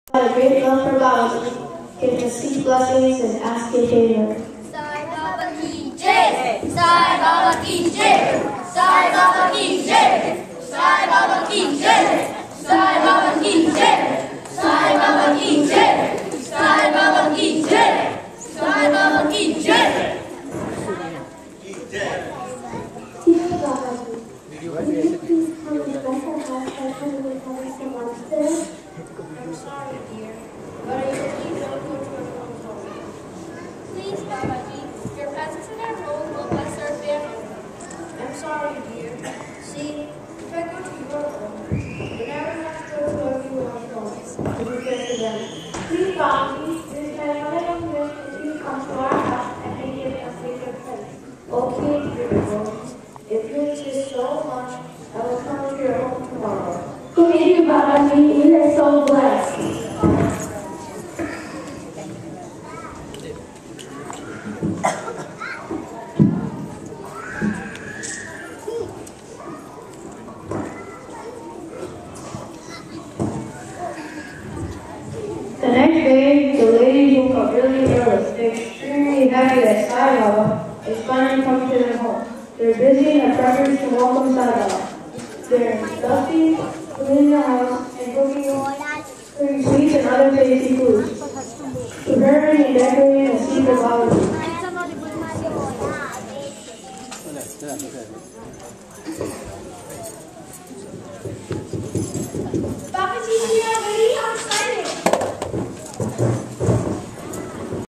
Had a great love for God. Give us seek blessings and ask a favor. Sai Baba ki jai, Sai Baba ki jai, Sai Baba ki jai, Sai Baba ki jai, Sai Baba ki jai, Sai Baba ki jai, Sai Baba ki jai, Sai Baba ki jai. I'm sorry, dear, but I really don't go to our home. Please, Babaji, your presence in our home will bless our family. I'm sorry, dear. See, if I go to your home, I never have to go to everyone's home to prepare for them. Please, Bobby, this time I don't wish that you come to our house and may give us a good place. Okay, beautiful. If you insist so much, I will come to your home tomorrow. Thank you, Bobby. We are so blessed. The next day, the ladies woke up really early. They're extremely happy that Sai Baba is finally coming to their home. They're busy in their preparing to welcome Sai Baba. They're dusting, cleaning the house, and cooking sweets and other tasty foods. Preparing and decorating a secret barbecue.